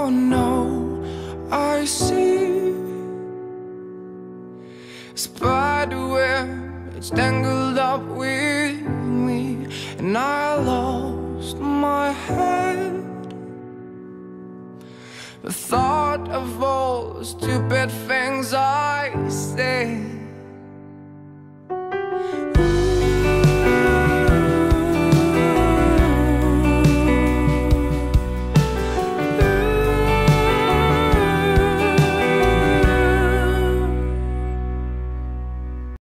Oh no, I see spider web, it's tangled up with me, and I lost my head. The thought of all the stupid things I said.